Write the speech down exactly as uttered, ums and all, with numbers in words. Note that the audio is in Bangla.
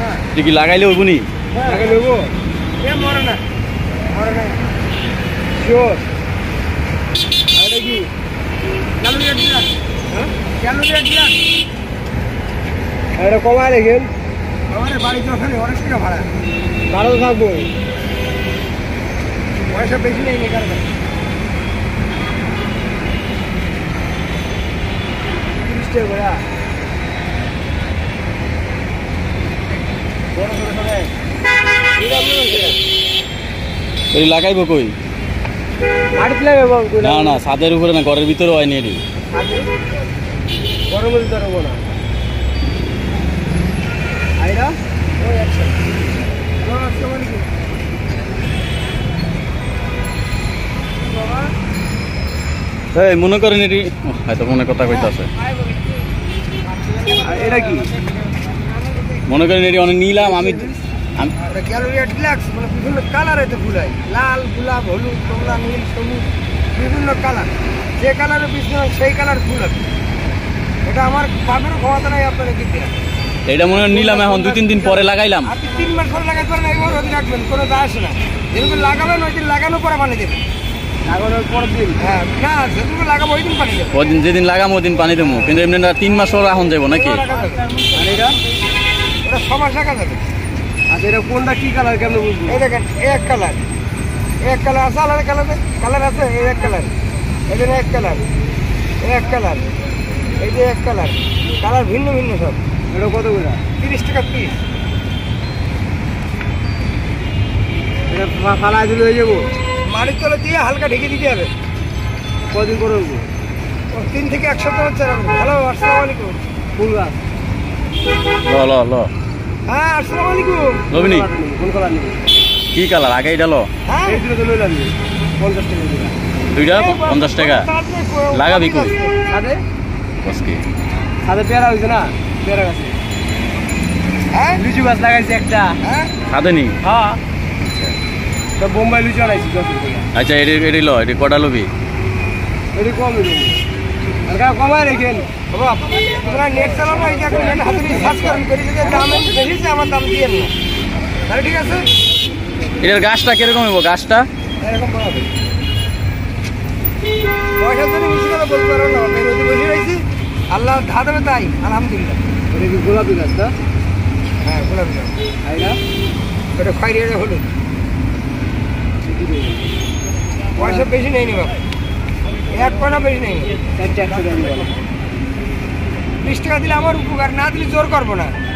তুই কি লাগাইলে হইব নি? লাগাইলে হইব? এ মরে না, মরে না। শিওর। আর এটা কি? কেন রেট দিলাম? হ্যাঁ? কেন রেট দিলাম? এটা কমায় রেখেন। আমাদের বাড়িতে ওখানে অনেক টাকা ভাড়া। ভাড়া তো থাকবো। পয়সা বেশি নেই নি কারণ। তিরিশ টাকা করে। বড় করে সবাই। এই লাগাইব কই? মাটিতে লাগাবো। না না ছাদের উপরে না, ঘরের ভিতরে হয়নি এটি। গরমের ভিতরে হবো না। আইরা ওই একশো। এই মনে করেন এটি হয়তো মনে কথা কইতাছে। এটা কি? মনে করেন এটি অনেক নিলাম আমি। গ্যালোরিয়া ডিলাক্স মানে বিভিন্ন কালারে তো ফুল হয়, লাল, গোলাপ, হলুদ, কমলা, নীল, সবুজ, বিভিন্ন কালার। যে কালারের পিছনে সেই কালার ফুল আছে। এটা আমার পাবের ক্ষমতা নাই আপনারা দিতে। এটা মনে হয় নিলাম এখন দুই তিন দিন পরে লাগাইলাম। আপনি তিন মাস পরে লাগাতে পারেন, একবার ওদিন রাখবেন, কোনো দায় আসে না। যেদিন লাগাবেন ওই দিন লাগানোর পরে পানি দেবেন। লাগানোর পর দিন? হ্যাঁ না, যেদিন লাগাবো ওই দিন পানি দেবেন। ওই দিন যেদিন লাগাবো ওই দিন পানি দেবো, কিন্তু এমনি তিন মাস পর এখন যাবো নাকি? আর এটা ওটা ছ মাস রাখা যাবে। আচ্ছা এটা কোনটা কি কালার কেমন বুঝবো? এই দেখেন এক কালার, এক কালার আছে, আলাদা কালার কালার আছে। এই এক কালার, এই যে এক কালার, এক কালার, এই যে এক কালার, কালার ভিন্ন ভিন্ন সব। এটা কত করে? তিরিশ টাকা পিস। এটা ফালাই দিলে হয়ে যাবো। মাটির তলে দিয়ে হালকা ঢেকে দিতে হবে। কদিন করে উঠবো? তিন থেকে এক সপ্তাহ হচ্ছে। হ্যালো, আসসালামু আলাইকুম। ফুল গাছ ল ল ল হ্যাঁ, আসসালামু আলাইকুম। লবিনি কোন কালার নেবে? কি কালার আগে এটা লো? হ্যাঁ, এই দুটো তো লইলাম পঞ্চাশ টাকা দিবা। দুইটা পঞ্চাশ টাকা লাগাবি কই? সাদে আজকে সাদে পেয়ারা হইছে না? পেয়ারা গাছে হ্যাঁ লিচু গাছ লাগাইছে একটা। হ্যাঁ সাদে নি? হ্যাঁ তো বোম্বাই লিচু আনাইছি দশ টাকা। আচ্ছা এটি এটি লো, এটি কটা লবি? এটি কম দিন হালকা কমায় রেখেন। বাবা তোমরা নেট চালাও না, এই যে নেট হাতে নিয়ে সার্চ করেন, করে যদি দাম বেশি আমার দাম দিয়ে না। তাহলে ঠিক আছে। এটার গাছটা কিরকম হইব? গাছটা এরকম বাড়াবে। পয়সা যদি বেশি করে বলতে পারো না, আমি যদি বসে রয়েছি আল্লাহ ধা দেবে তাই আলহামদুলিল্লাহ। এটা কি গোলাপি গাছ না? হ্যাঁ গোলাপি গাছ। আইনা এটা খয়েরি হলুদ। পয়সা বেশি নেই নি বাবা, এক পয়সা বেশি নেই। বিশ টাকা দিলে আমার উপকার, না দিলে জোর করবো না।